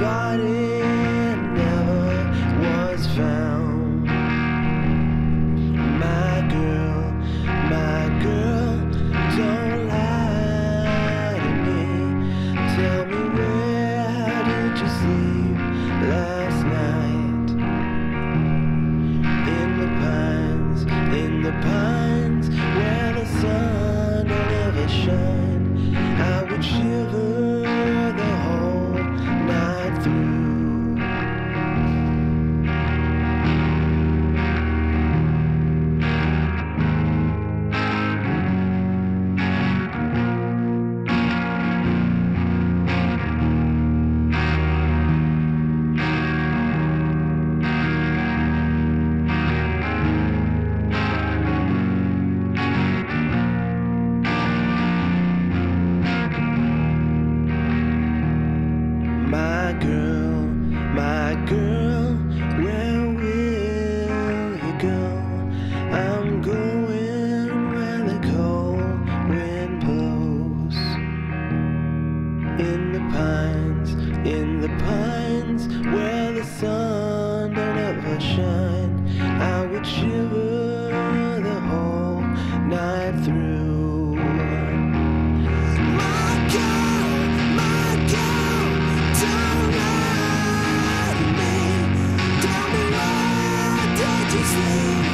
body never was found. My girl, don't lie to me. Tell me, where did you sleep last night? In the pines, where the sun don't ever shine. I would shiver the whole night through. My girl, where will you go? I'm going where the cold wind blows. In the pines, where the sun don't ever shine. I would shiver the whole night through. My girl, don't lie to me. Tell me, where did you sleep